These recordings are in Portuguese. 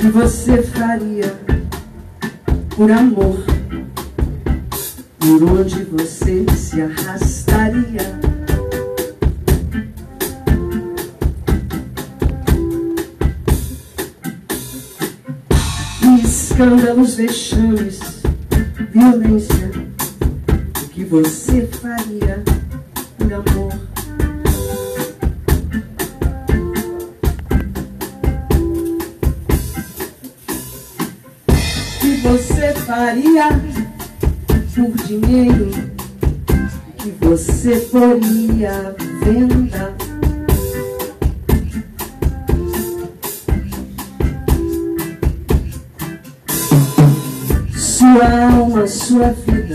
que você faria por amor? Por onde você se arrastaria? Que escândalos, vexames, violência, o que você faria por amor? Você faria por dinheiro que você poria à venda? Sua alma, sua vida,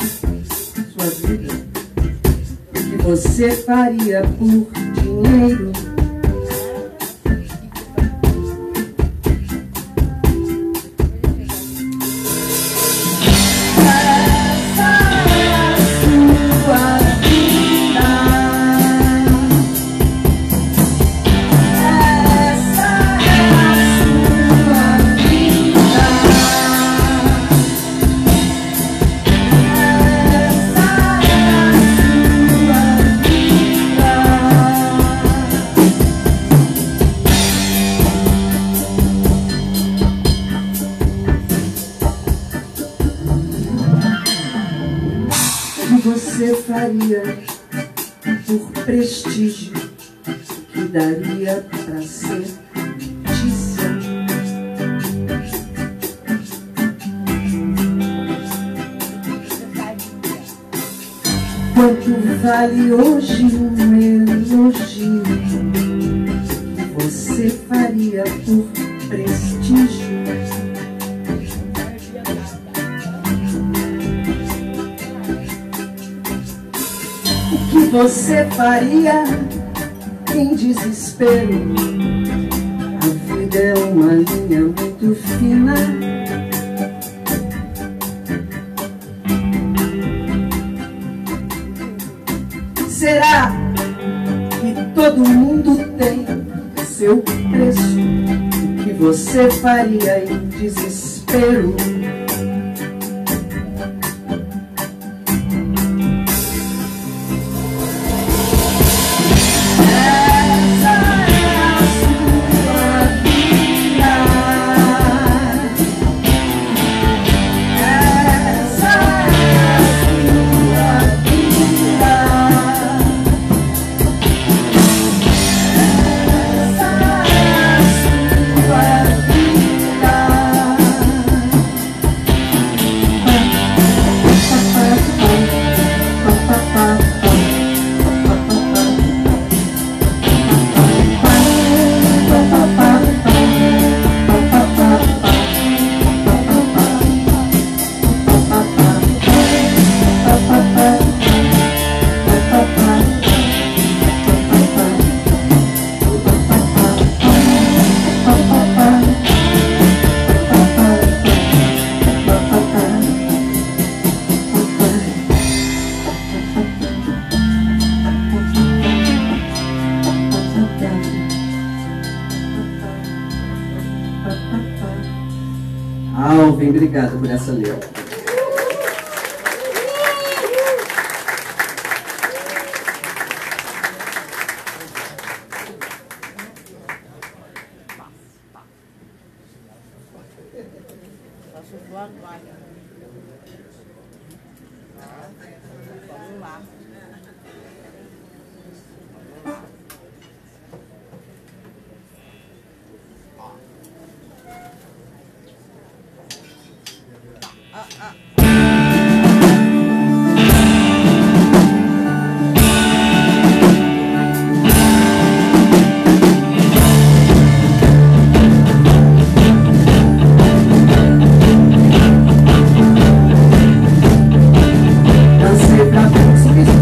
o que você faria por dinheiro? Você faria por prestígio que daria pra ser notícia? Quanto vale hoje um elogio que você faria por prestígio? Que você faria em desespero? A vida é uma linha muito fina. Será que todo mundo tem seu preço? O que você faria em desespero? Alvin, obrigado por essa letra. Vamos lá. Dancei pra ver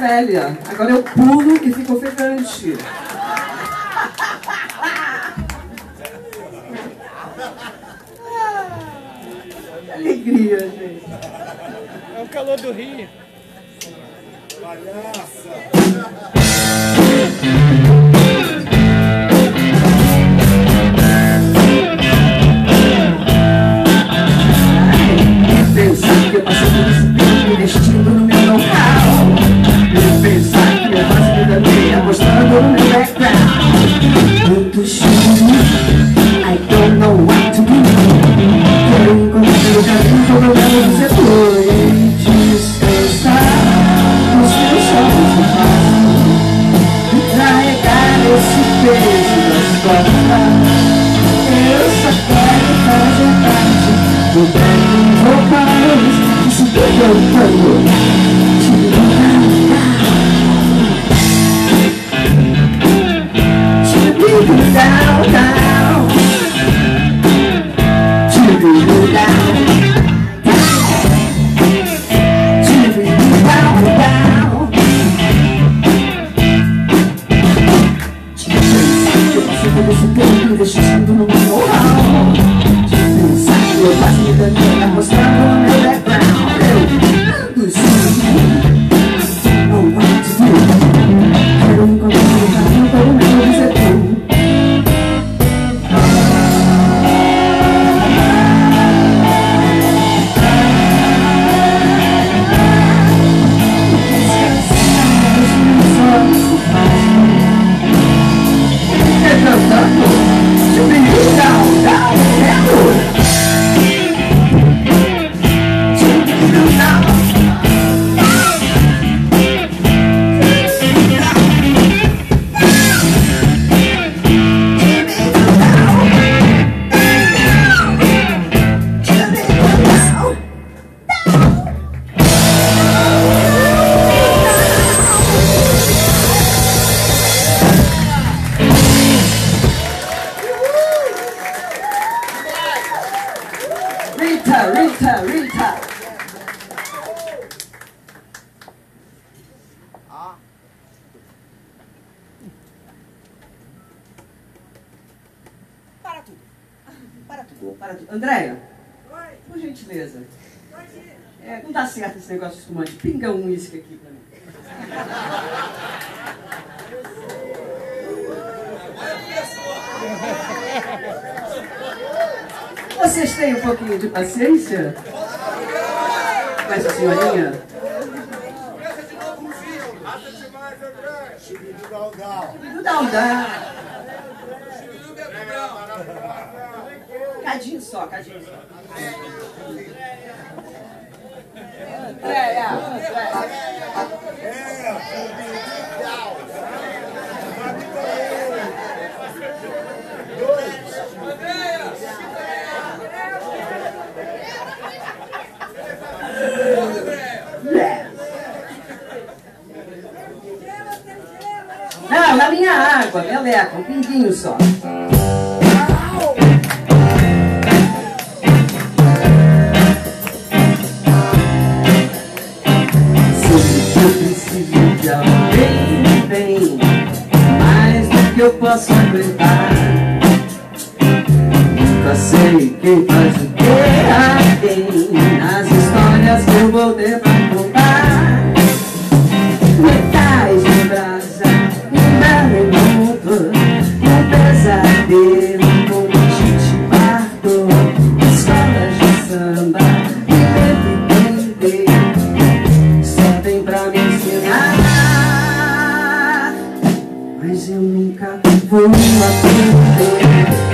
velha. Agora eu pulo e fico ofegante. Que alegria, gente. É o calor do Rio. Pensar que eu passei por esse tempo investindo no meu know-how. Pensar que eu faço vida minha apostando no meu background. Muito chuva, I don't know what to do. Quero encontrar o caminho como eu quero você foi. Descansar nos meus olhos de paz e carregar esse peso das costas. Eu só quero fazer parte do bem vocal. Isso que eu quero. Down, down. To be down, to be down, down. Eu passei por esse tempo investindo no meu know-how. Pensar que eu faço me dando, mostrando o meu background. Eu ando assim, não what to do. Quero encontrar o caminho para o meu deserto. Rita. Para tudo. Andréia, por gentileza. Não dá certo esse negócio de espumante. Pinga um uísque aqui pra mim. Vocês têm um pouquinho de paciência? Com essa senhorinha? Não. Cadinho só. Não, na minha água, meleca, um pinguinho só. Bem, mais do que eu posso aguentar. Nunca sei quem faz o que a quem, nas histórias que eu vou ter pra contar. Metais de brasa, um maremoto, um pesadelo com gente parto, escolas de samba, e bebê, só tem pra me ensinar. Mas eu nunca vou aprender.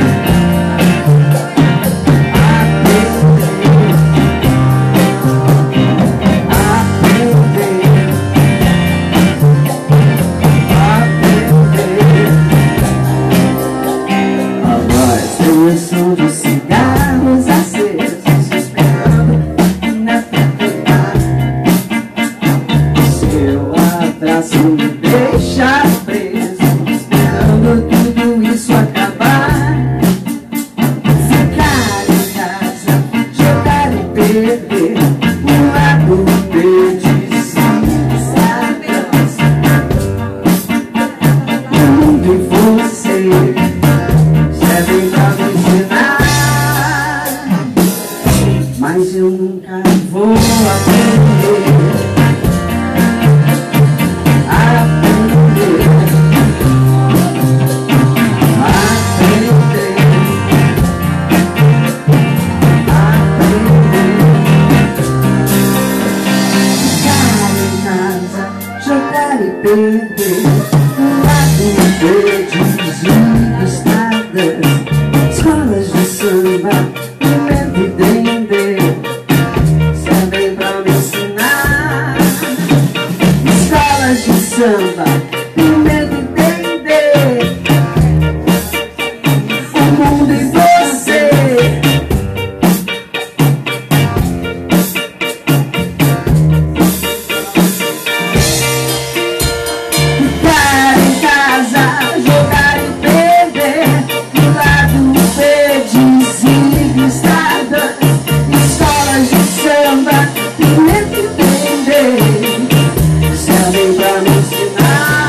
A voz tem o som de cigarros acesos, esperando na terra. Seu abraço me deixa preso, esperando tudo isso acabar. Ficar em casa, jogar e perder, um lado verde, sabe? lado perdido, estradas, escolas de samba, pimenta e dendê, servem pra me ensinar. Escolas de samba, pimenta e dendê, o mundo e você. Ficar em casa, jogar e perder, do lado perdido, estradas, escolas de samba, pimenta e dendê, servem pra me ensinar.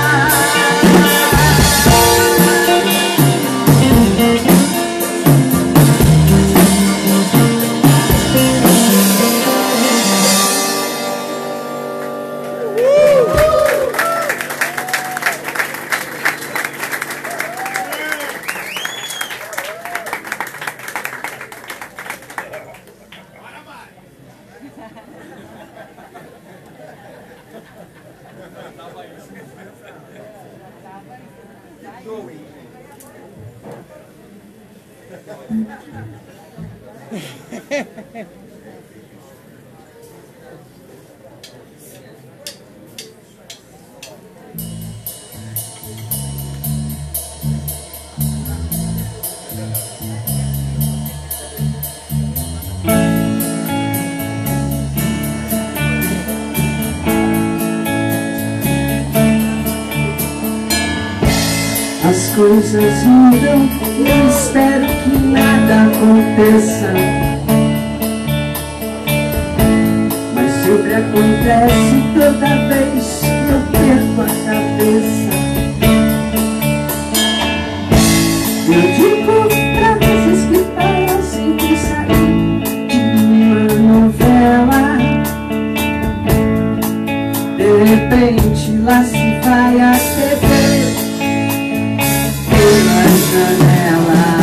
As coisas mudam e eu espero que nada aconteça, mas sempre acontece toda vez que eu perco a cabeça. Eu digo pra vocês que parece que saí de uma novela. De repente lá se vai a TV pela janela.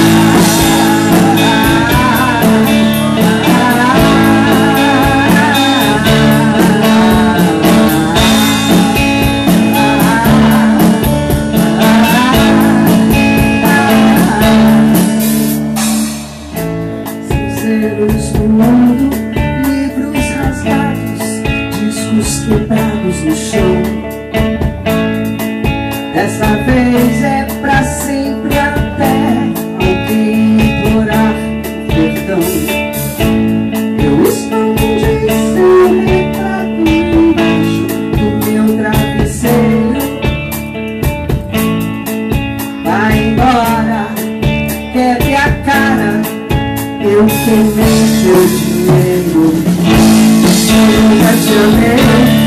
Cinzeiros no mundo, livros rasgados, discos quebrados no chão. Dessa vez é pra sempre até alguém implorar perdão. Eu escondi seu retrato embaixo do meu travesseiro. Vai embora, quebre a cara, eu queimei seu dinheiro. Eu nunca te amei.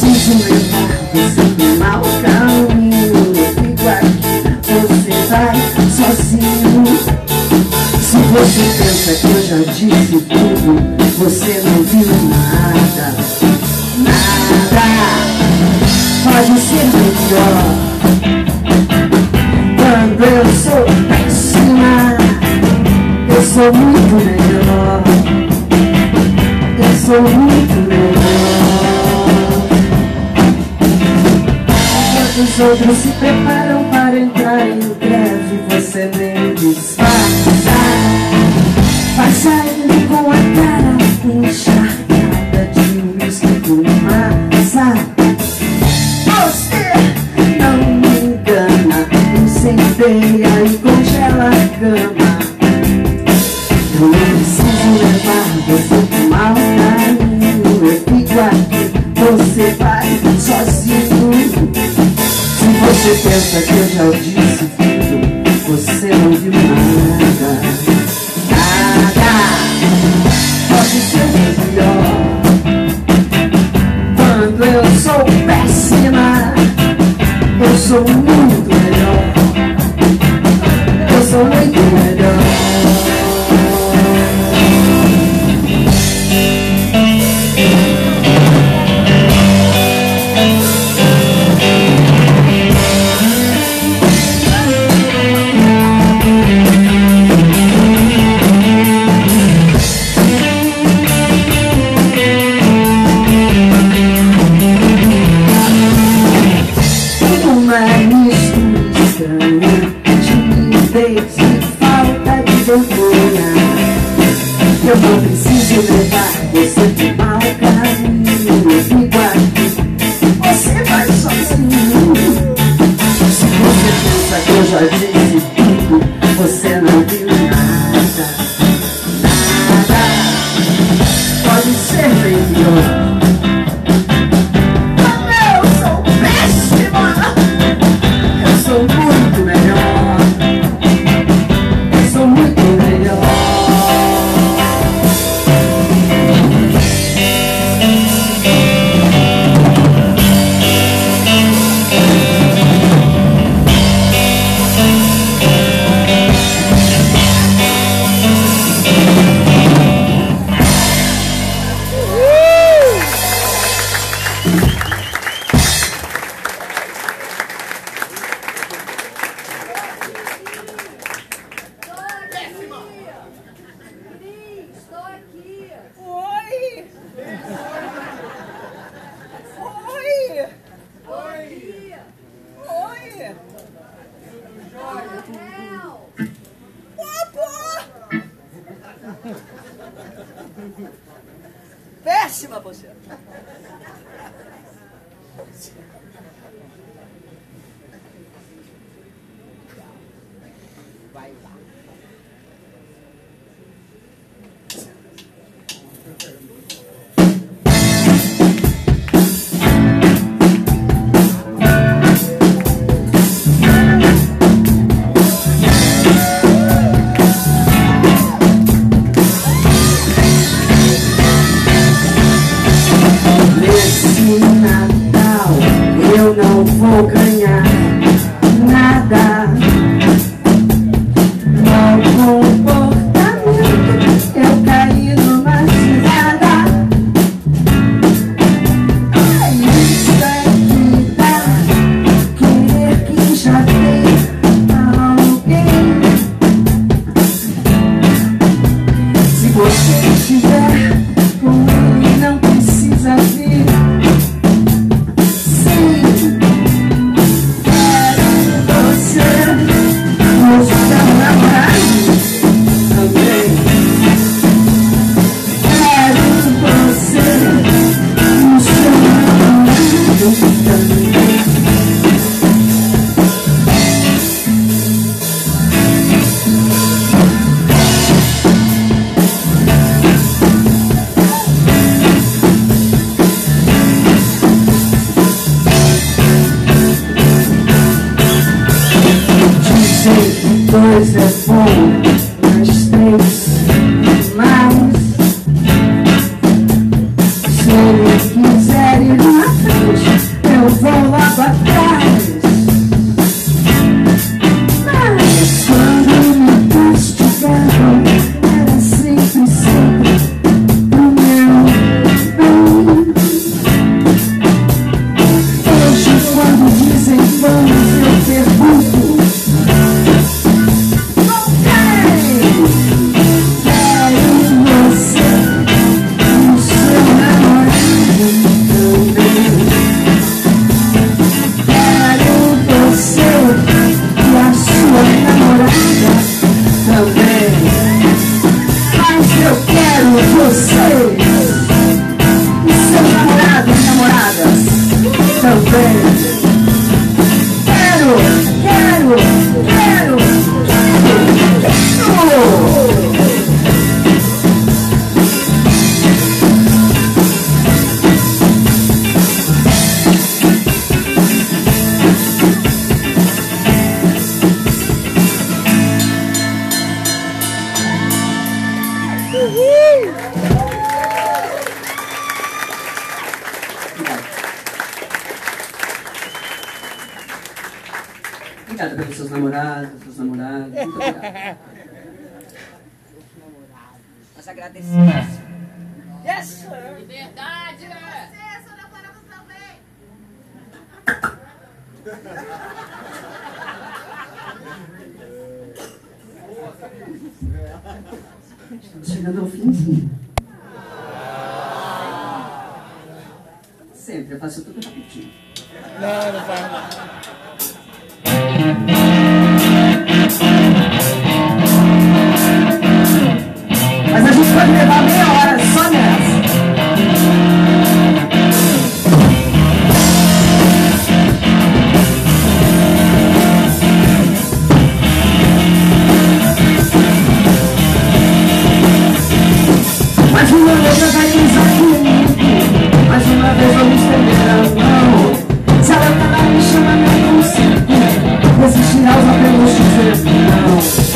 preciso levar você pro mau caminho. Eu fico aqui, você vai sozinho. Se você pensa que eu já disse tudo, você não viu nada. Nada pode ser melhor. Quando eu sou péssima, eu sou muito melhor. Eu sou muito melhor. Enquanto os outros se preparam para entrar em greve, você nem disfarça. Vai saindo com a cara encharcada de uísque com massa. Você não me engana, incendeia e congela a cama. Eu não preciso levar você pro mau caminho. Eu fico aqui, você vai sozinho. Se você pensa que eu já disse tudo, você não viu nada. Nada pode ser melhor. Quando eu sou péssima, eu sou muito melhor. Eu sou muito melhor. Eu não preciso levar você pro mau caminho. Eu fico aqui, você vai sozinho. Se você pensa que eu já disse tudo, você não viu nada. Nada pode ser melhor. Como eu sou péssima, eu sou muito melhor. Eu sou muito melhor. Péssima você! Vai lá. Eu não vou ganhar nada. Mau comportamento, eu caí numa cilada. Isso é vida, querer que já tem alguém. Se você estiver com ele, não precisa vir. Dois é bom, mas três mais. Se ele quiser ir na frente, obrigada pelos seus namorados, suas namoradas. Muito obrigado. Nós agradecemos. Yes, sir. Liberdade! Você, Sra. Paramos também. Estamos chegando ao finzinho. Sempre, eu faço tudo rapidinho. Não, não faz não. Mas a gente pode levar meia hora só nessa. Mais uma vez eu vai usar comigo. Mais uma vez eu me estender a mão. Se ela tá lá me chama, não consigo resistir aos apelos de dizer não.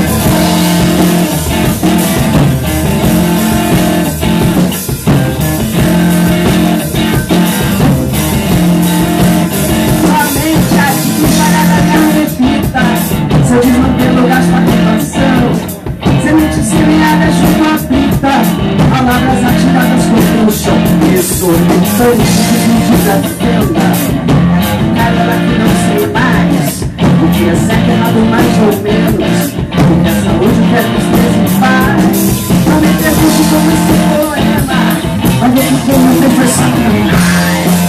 Se eu desmanter o gasto da tentação, semente semeada junto à plita, palavras atiradas contra o chão, exorbitante de desatenda. Cara que não sei mais o que é certo, errado, mais ou menos, porque a saúde quer tristeza em paz. Não me pergunte como esse poema vai ver que quem não fez foi Satanás.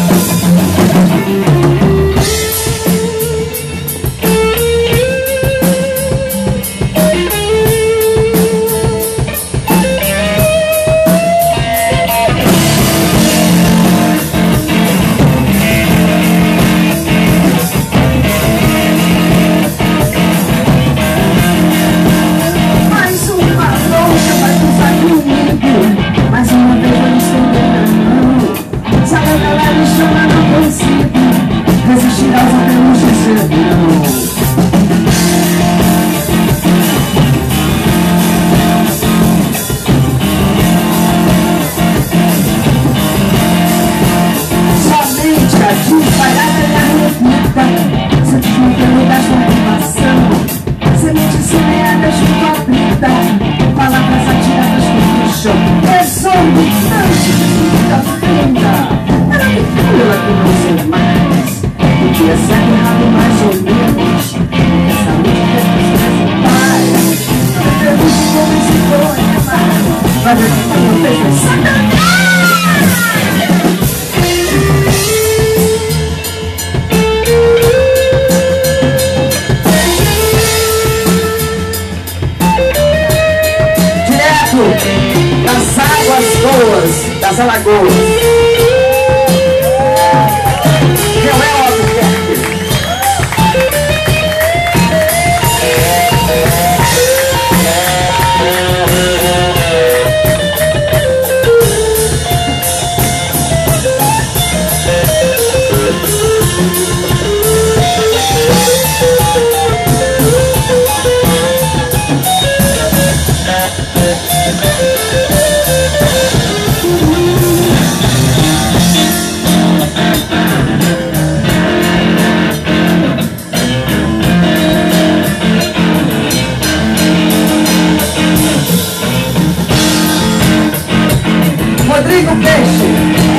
Mais uma vez eu me estender a mão. Se a galera me chama, não consigo resistir aos apelos de dizer não. Somente a desvairada e a repita, se desmantendo da transformação, semente semeada junto à plita, palavras atiradas contra o chão, exorbitante da fenda. Era aquela que não sei mais o que é certo, errado, mais ou menos, porque a saúde quer tristeza em paz. Não me pergunte como esse poema vai ver que quando fez foi Satanás. Das águas boas, das alagoas. Não é Albuquerque. Rodrigo Peixe.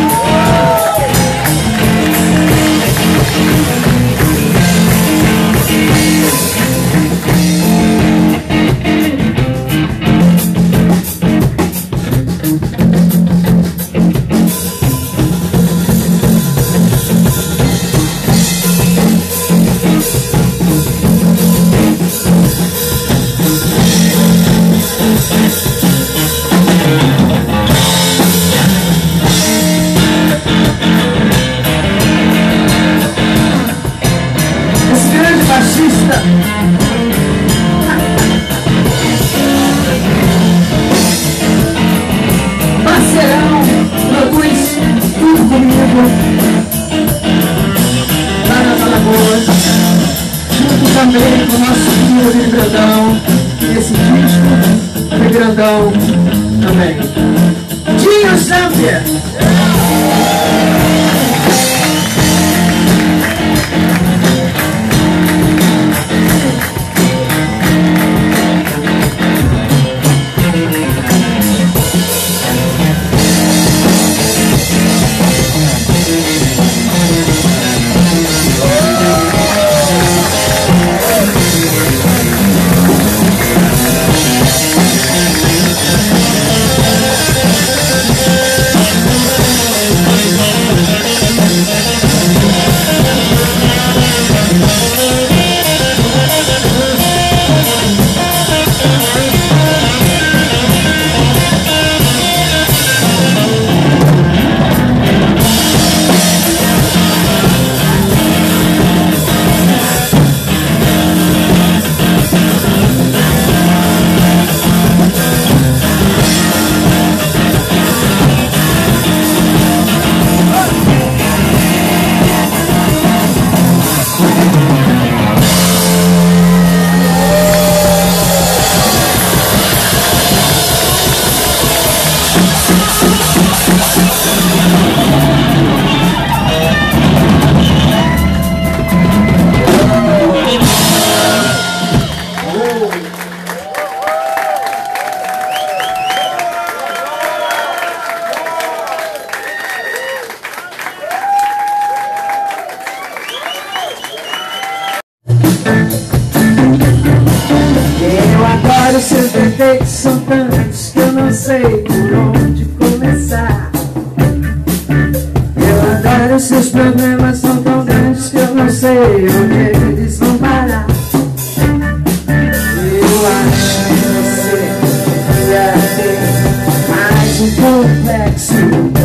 Parceirão, produz tudo comigo lá nas Alagoas, junto também com o nosso querido Rio Grandão. Esse disco Rio Grandão também. Dinho Zampier. Eu adoro seus defeitos, são tantos que eu não sei por onde começar. Eu adoro seus problemas, são tão grandes que eu não sei onde eles vão parar. Eu acho que você devia ter mais um complexo.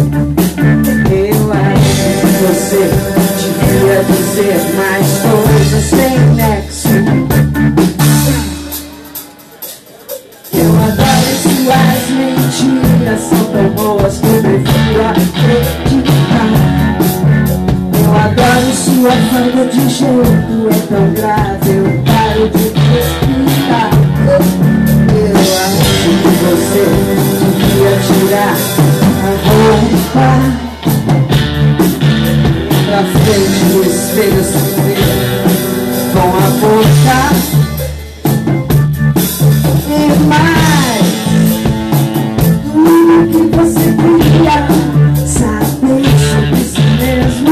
Eu acho que você devia dizer mais coisas sem nexo. Eu adoro suas mentiras, são tão boas que eu prefiro acreditar. Eu adoro sua falta de jeito, é tão grave, eu paro de respirar. Eu acho que você devia tirar a roupa pra frente do espelho, se ver com a boca. E mais, tudo que você queria saber sobre si mesmo.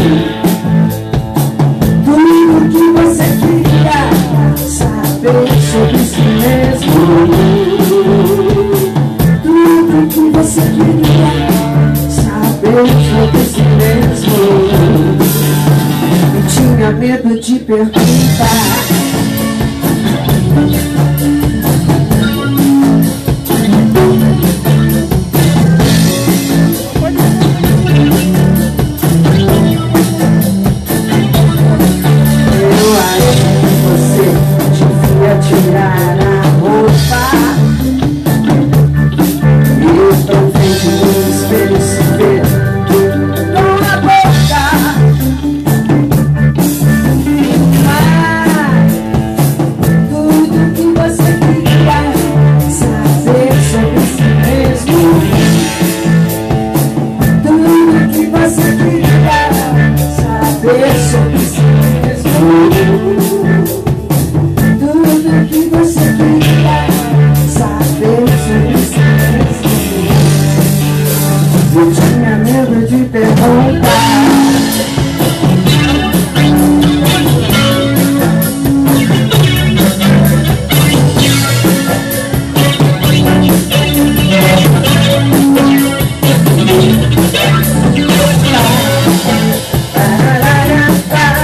Tudo que você queria saber sobre si mesmo. Tudo que você queria saber sobre si mesmo. E tinha medo de perguntar. Tirar a roupa e tão frente no espelho se ver com a boca. Mas tudo que você queria saber sobre si mesmo. Tudo que você queria saber sobre si mesmo. Tudo que você queria saber sobre si mesmo. Eu tinha medo de perguntar. Para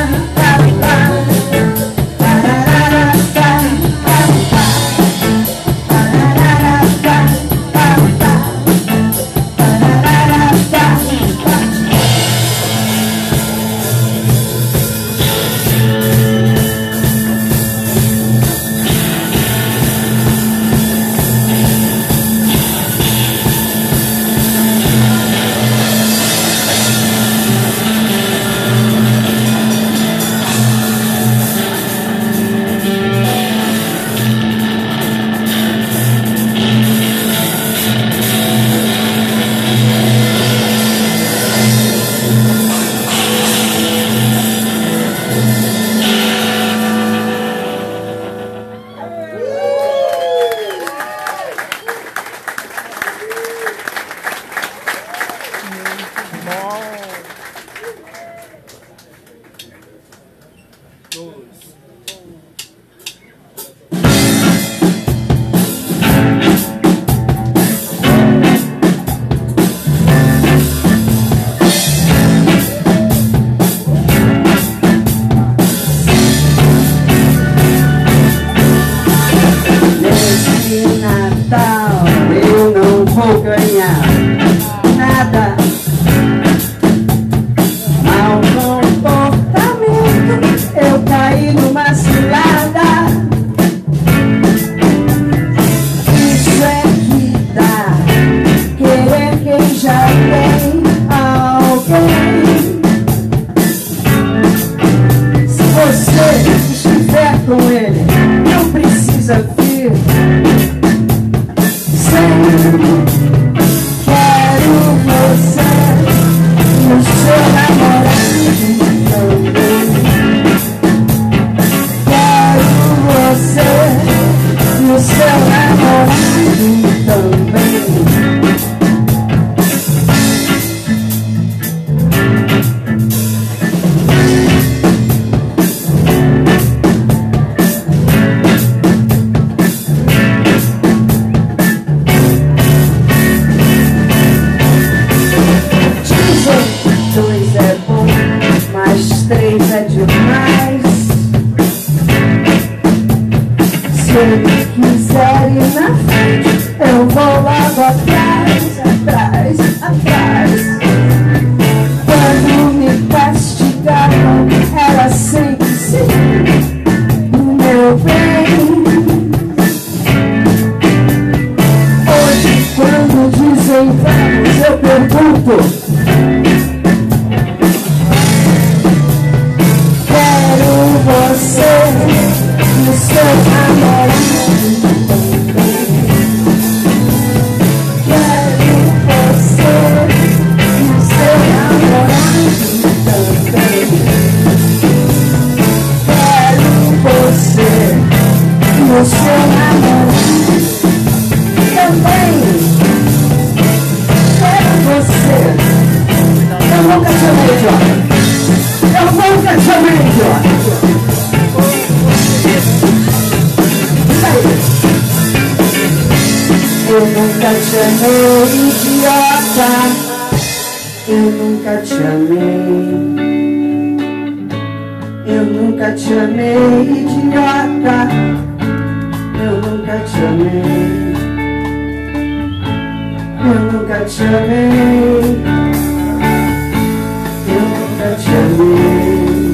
mais 3 é demais. Se ele quiser ir na frente, eu vou logo atrás, atrás, atrás. Quando me castigavam, era sempre sim, meu bem. Hoje, quando dizem vamos, eu pergunto: quero você no seu namorado. Quero você no seu namorado também. Quero você no seu namorado também. Quero você. Eu nunca te amei, idiota. Eu nunca te amei, idiota. Isso aí. Eu nunca te amei, idiota. Eu nunca te amei. Eu nunca te amei, idiota. Eu nunca te amei. Eu nunca te amei. Eu nunca te amei.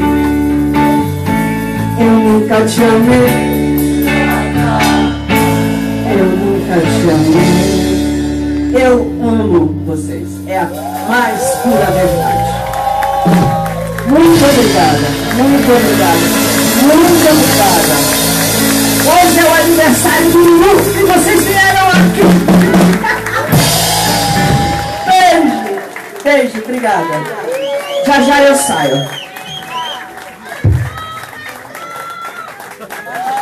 Eu nunca te amei. Eu nunca te amei. Eu amo vocês. É a mais pura verdade. Muito obrigada. Muito obrigada. Muito obrigada. Hoje é o aniversário do Lu e vocês vieram aqui. Beijo. Beijo. Obrigada. Já já eu saio.